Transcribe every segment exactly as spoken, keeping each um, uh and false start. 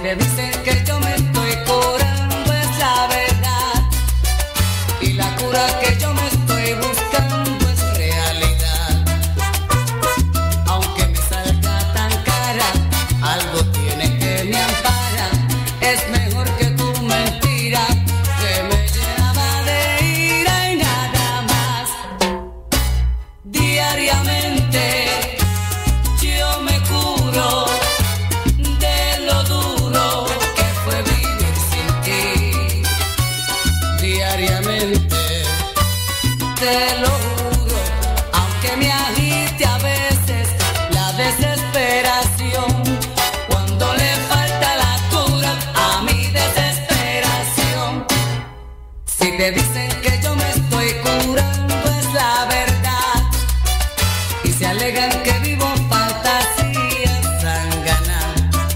te dicen que yo me estoy curando es la verdad, y la cura que yo me estoy buscando es realidad. Aunque me salga tan cara, algo tiene que me ampara. Es mejor que tu mentira, que me llenaba de ira y nada más. Diariamente yo me curo de lo duro que fue vivir sin ti. Diariamente te lo juro, aunque me agite a veces la desesperación, cuando le falta la cura a mi desesperación. Si te dicen que yo me estoy curando es la verdad, y se alegan que vivo fantasías sanganas.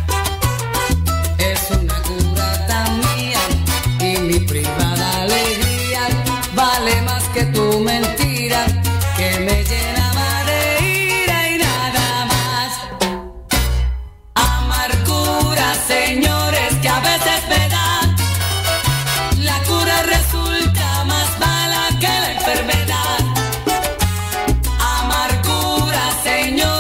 Es una cura tan mía y mi privada alegría vale más que tu mentira, que me llenaba de ira y nada más. Amargura, señores, que a veces me dan. La cura resulta más mala que la enfermedad. Amargura, señores.